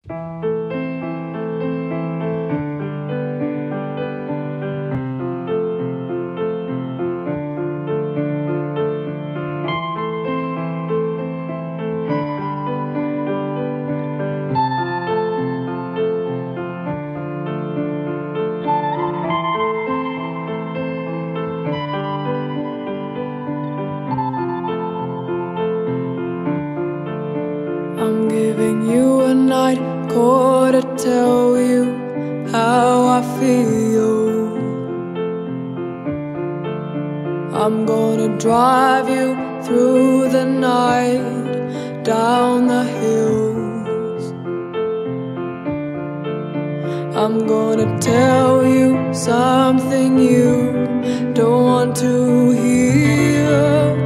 I'm giving you a night call to tell you how I feel. I'm gonna drive you through the night, down the hills. I'm gonna tell you something you don't want to hear.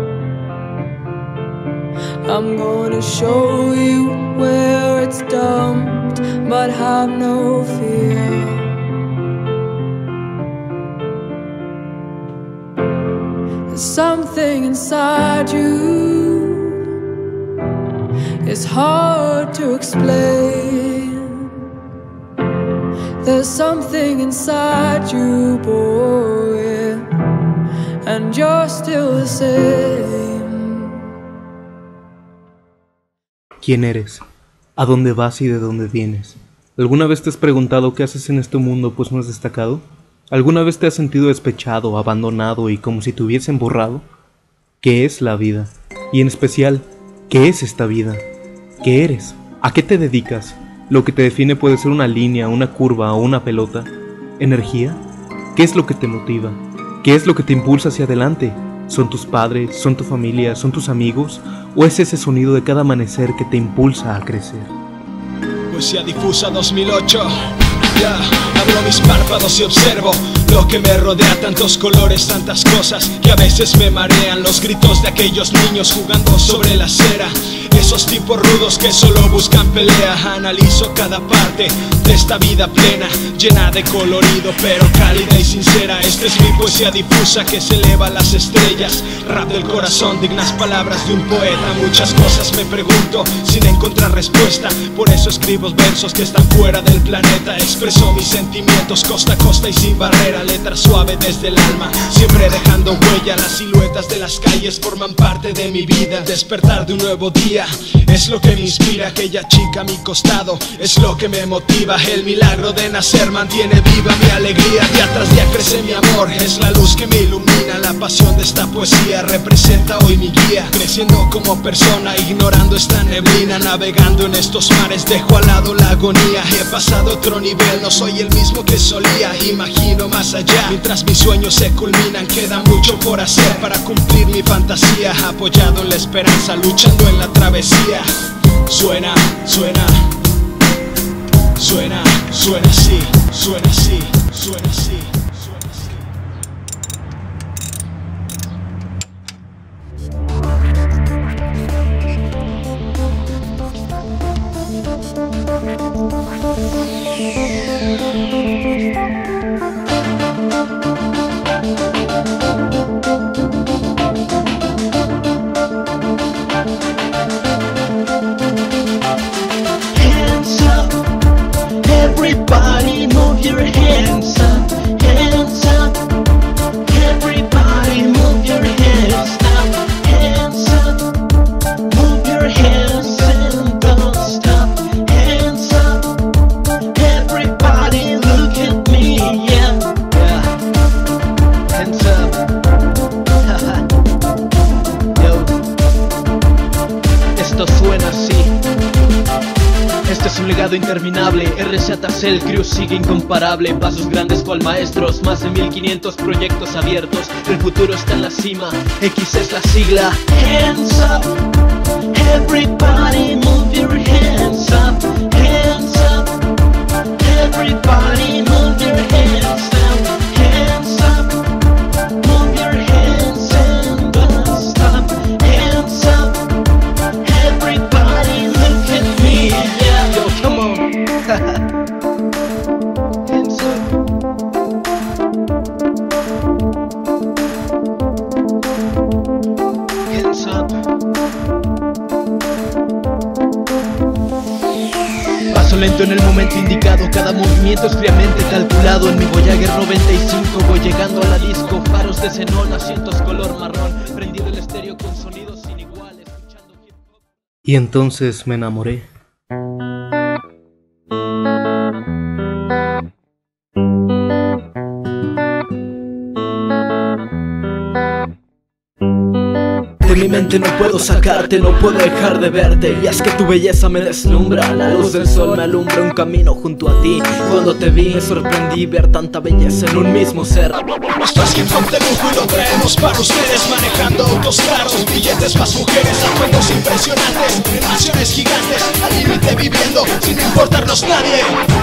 I'm gonna show you where it's dumped, but have no fear. There's something inside you, it's hard to explain. There's something inside you, boy, and you're still the same. ¿Quién eres? ¿A dónde vas y de dónde vienes? ¿Alguna vez te has preguntado qué haces en este mundo pues no has destacado? ¿Alguna vez te has sentido despechado, abandonado y como si te hubiesen borrado? ¿Qué es la vida? Y en especial, ¿qué es esta vida? ¿Qué eres? ¿A qué te dedicas? Lo que te define puede ser una línea, una curva o una pelota. ¿Energía? ¿Qué es lo que te motiva? ¿Qué es lo que te impulsa hacia adelante? ¿Son tus padres? ¿Son tu familia? ¿Son tus amigos? ¿O es ese sonido de cada amanecer que te impulsa a crecer? Poesía difusa 2008. Abro mis párpados y observo lo que me rodea, tantos colores, tantas cosas que a veces me marean. Los gritos de aquellos niños jugando sobre la acera, esos tipos rudos que solo buscan pelea. Analizo cada parte de esta vida plena, llena de colorido pero cálida y sincera. Esta es mi poesía difusa que se eleva a las estrellas. Rap del corazón, dignas palabras de un poeta. Muchas cosas me pregunto sin encontrar respuesta, por eso escribo versos que están fuera del planeta. Expreso mis sentimientos costa a costa y sin barrera, letra suave desde el alma, siempre dejando huella. Las siluetas de las calles forman parte de mi vida. Despertar de un nuevo día es lo que me inspira. Aquella chica a mi costado es lo que me motiva. El milagro de nacer mantiene viva mi alegría. Día tras día crece mi amor, es la luz que me ilumina. La pasión de esta poesía representa hoy mi guía. Creciendo como persona, ignorando esta neblina. Navegando en estos mares, dejo al lado la agonía. He pasado otro nivel, no soy el mismo que solía. Imagino más allá, mientras mis sueños se culminan. Queda mucho por hacer para cumplir mi fantasía. Apoyado en la esperanza, luchando en la travesía. Suena, suena, suena, suena así, suena así, suena así. Everybody move your hands up, hands up. Everybody move your hands up, hands up. Move your hands and don't stop, hands up. Everybody look at me, yeah, yeah. Hands up. Yo, esto suena así. Este es un legado interminable, RZ el crew sigue incomparable. Pasos grandes cual maestros, más de 1500 proyectos abiertos. El futuro está en la cima, X es la sigla. Hands up, everybody move your hands up, hands up. Everybody move your hands up, hands up. Move your hands and don't stop, hands up. Everybody look at me, yeah. Yo, come on. Hands up. Hands up. lento en el momento indicado, cada movimiento es fríamente calculado. En mi Voyager 95 voy llegando a la disco, faros de xenón, asientos color marrón, prendido el estéreo con sonidos sin igual, escuchando hip hop. Y entonces me enamoré. De mi mente no puedo sacarte, no puedo dejar de verte. Y es que tu belleza me deslumbra, la luz del sol me alumbra un camino junto a ti. Cuando te vi me sorprendí ver tanta belleza en un mismo ser. Esto es hip hop de lujo y lo traemos para ustedes, manejando autos caros, billetes más mujeres, atuendos impresionantes, naciones gigantes, al límite viviendo sin importarnos nadie.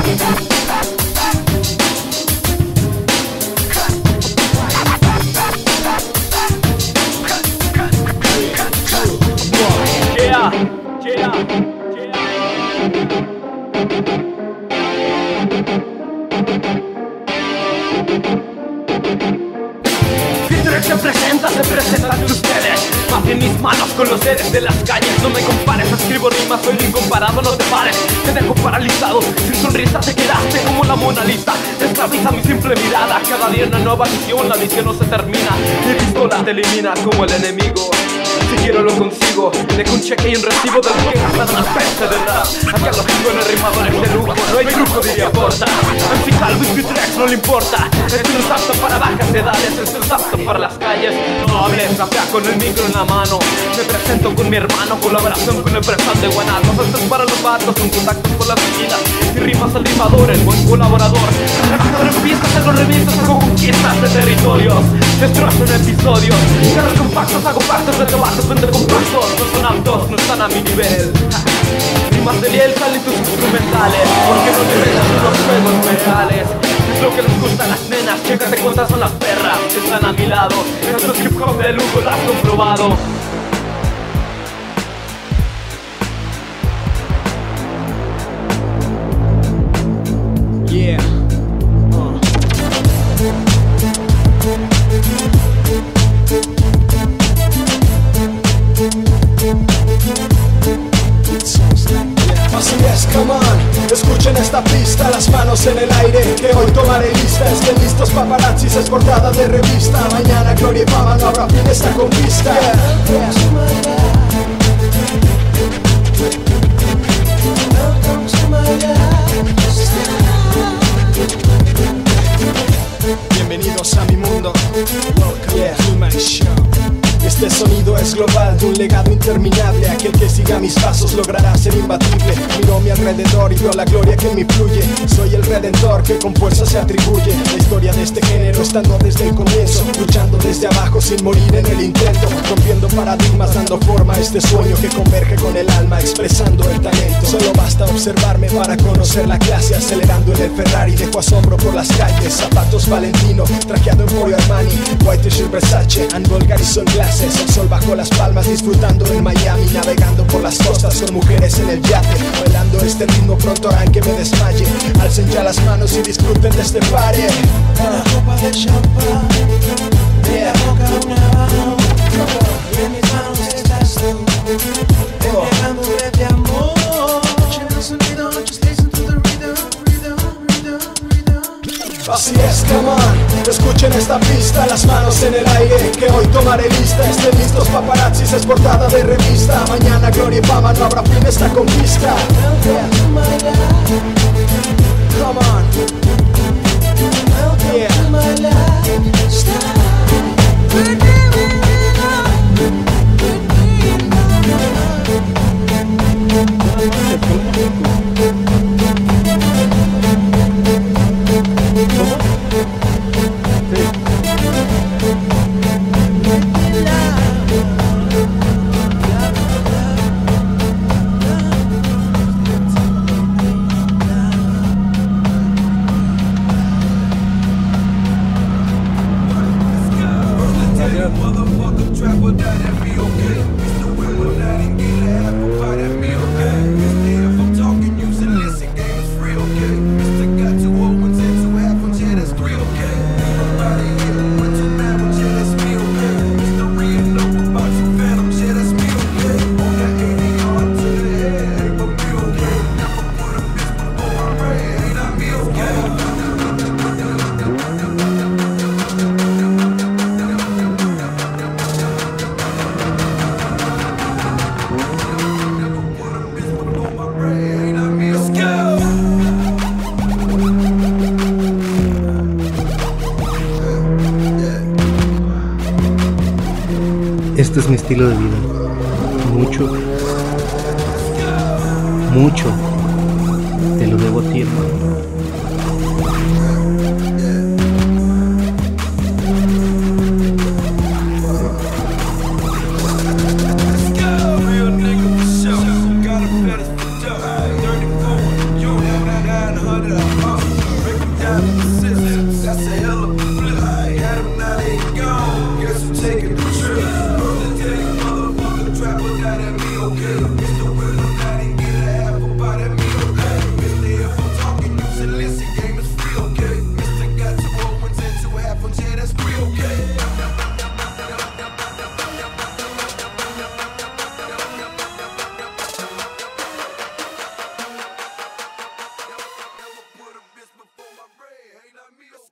Se presenta ante ustedes. Más en mis manos con los seres de las calles. No me compares, escribo rimas, soy lo incomparado, no te pares. Te dejo paralizado, sin sonrisa te quedaste como la Mona Lisa. Te esclaviza mi simple mirada, cada día una nueva visión, la visión no se termina. Mi pistola te elimina como el enemigo. Si quiero lo consigo, dejo un cheque y un recibo de lo que gastan las pestes de rap. Acá los buenos rimadores de lujo, no hay truco diría Porta. MC Calvo y Pitrex no le importa. Es un apto para bajas edades, es un apto para las calles. No hables, rapea con el micro en la mano. Me presento con mi hermano, colaboración con el presal de Guanatos. Esto es para los vatos, son contactos con las esquinas. Y rimas al rimador, el buen colaborador. Trabajador en pistas, hago revistas, hago conquistas de territorios. Destrozo en episodios, cierro compactos, hago pactos de tomatos, vendo compactos. No son aptos, no están a mi nivel. Rimas de Liel, salen tus instrumentales, porque no te vendas en los juegos mentales. Es lo que les gusta a las nenas, chécate cuántas son las perras que están a mi lado. Esto es hip hop de lujo, lo has comprobado. Yeah. Así es, come on, escuchen esta pista, las manos en el aire, que hoy tomaré lista. Estén listos paparazzis, es portada de revista. Mañana gloria y fama, no habrá fin esta conquista. Bienvenidos a mi mundo, welcome to my show. Este sonido es global, de un legado interminable. Aquel que siga mis pasos logrará ser imbatible. Miro a mi alrededor y veo la gloria que en mí fluye. Soy el redentor que con fuerza se atribuye. La historia de este género estando desde el comienzo, luchando desde abajo sin morir en el intento, rompiendo paradigmas, dando forma a este sueño que converge con el alma, expresando el talento. Solo basta observarme para conocer la clase. Acelerando en el Ferrari, dejo asombro por las calles. Zapatos Valentino, trajeado en Pollo Armani, White T-shirt Versace, and Bulgari sunglasses. El sol bajo las palmas, disfrutando en Miami, navegando por las costas con mujeres en el yate. Bailando este ritmo pronto harán que me desmaye. Alcen ya las manos y disfruten de este party. Una copa de champán, de la boca una mano, y en mis manos estás tú, entregándome de amor. Así es, come on, escuchen esta pista, las manos en el aire, que hoy tomaré lista. Estén listos paparazzis, es portada de revista. Mañana gloria y fama, no habrá fin esta conquista. Come on, yeah. Este es mi estilo de vida. Mucho, mucho te lo debo a ti, hermano. Before my brain, ain't not me.